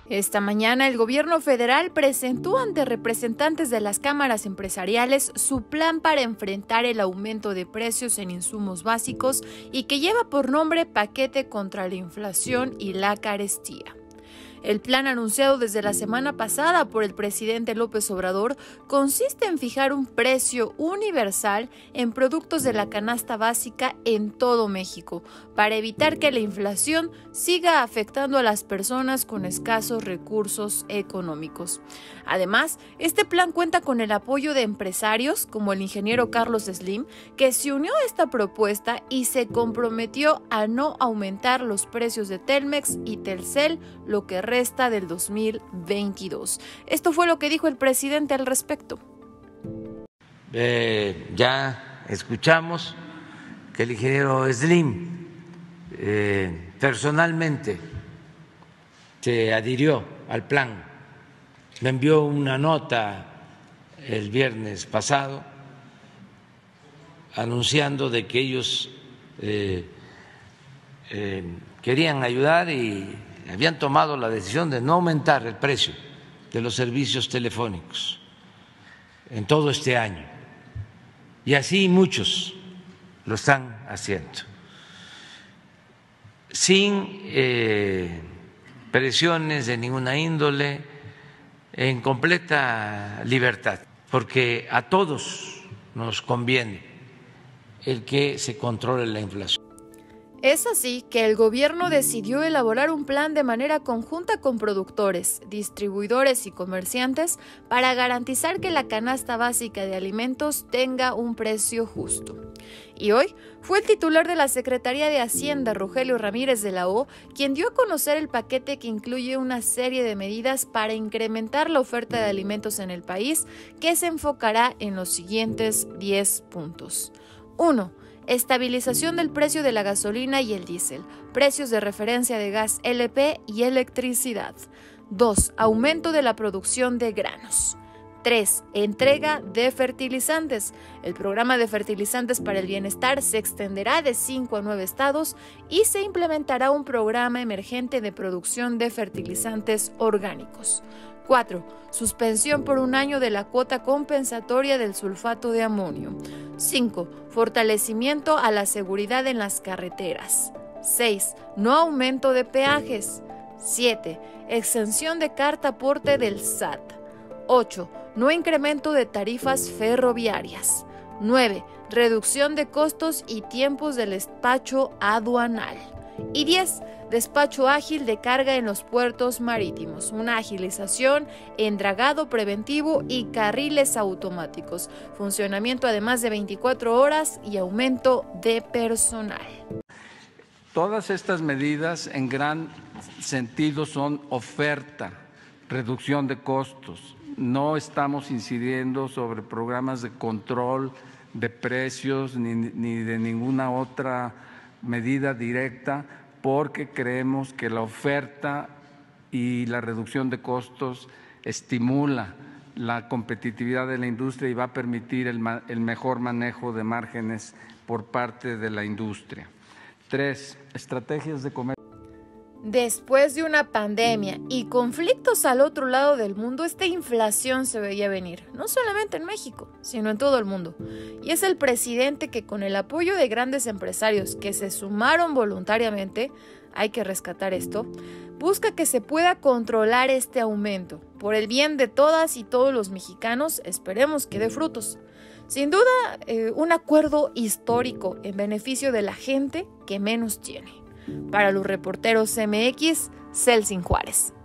Esta mañana el gobierno federal presentó ante representantes de las cámaras empresariales su plan para enfrentar el aumento de precios en insumos básicos y que lleva por nombre Paquete contra la Inflación y la Carestía. El plan anunciado desde la semana pasada por el presidente López Obrador consiste en fijar un precio universal en productos de la canasta básica en todo México, para evitar que la inflación siga afectando a las personas con escasos recursos económicos. Además, este plan cuenta con el apoyo de empresarios como el ingeniero Carlos Slim, que se unió a esta propuesta y se comprometió a no aumentar los precios de Telmex y Telcel lo que resta del 2022. Esto fue lo que dijo el presidente al respecto. Ya escuchamos que el ingeniero Slim personalmente se adhirió al plan. Me envió una nota el viernes pasado anunciando de que ellos querían ayudar y habían tomado la decisión de no aumentar el precio de los servicios telefónicos en todo este año. Y así muchos lo están haciendo, sin presiones de ninguna índole, en completa libertad, porque a todos nos conviene el que se controle la inflación. Es así que el gobierno decidió elaborar un plan de manera conjunta con productores, distribuidores y comerciantes para garantizar que la canasta básica de alimentos tenga un precio justo. Y hoy fue el titular de la Secretaría de Hacienda, Rogelio Ramírez de la O, quien dio a conocer el paquete que incluye una serie de medidas para incrementar la oferta de alimentos en el país, que se enfocará en los siguientes 10 puntos. 1. Estabilización del precio de la gasolina y el diésel, precios de referencia de gas LP y electricidad. 2. Aumento de la producción de granos. 3. Entrega de fertilizantes. El programa de fertilizantes para el bienestar se extenderá de 5 a 9 estados y se implementará un programa emergente de producción de fertilizantes orgánicos. 4. Suspensión por un año de la cuota compensatoria del sulfato de amonio. 5. Fortalecimiento a la seguridad en las carreteras. 6. No aumento de peajes. 7. Exención de carta aporte del SAT. 8. No incremento de tarifas ferroviarias. 9. Reducción de costos y tiempos del despacho aduanal. Y 10. Despacho ágil de carga en los puertos marítimos, una agilización en dragado preventivo y carriles automáticos, funcionamiento además de 24 horas y aumento de personal. Todas estas medidas en gran sentido son oferta, reducción de costos. No estamos incidiendo sobre programas de control de precios ni de ninguna otra medida directa, porque creemos que la oferta y la reducción de costos estimula la competitividad de la industria y va a permitir el mejor manejo de márgenes por parte de la industria. 3. Estrategias de comercio. Después de una pandemia y conflictos al otro lado del mundo, esta inflación se veía venir, no solamente en México, sino en todo el mundo. Y es el presidente que, con el apoyo de grandes empresarios que se sumaron voluntariamente, hay que rescatar esto, busca que se pueda controlar este aumento. Por el bien de todas y todos los mexicanos, esperemos que dé frutos. Sin duda, un acuerdo histórico en beneficio de la gente que menos tiene. Para los reporteros MX, Celsin Juárez.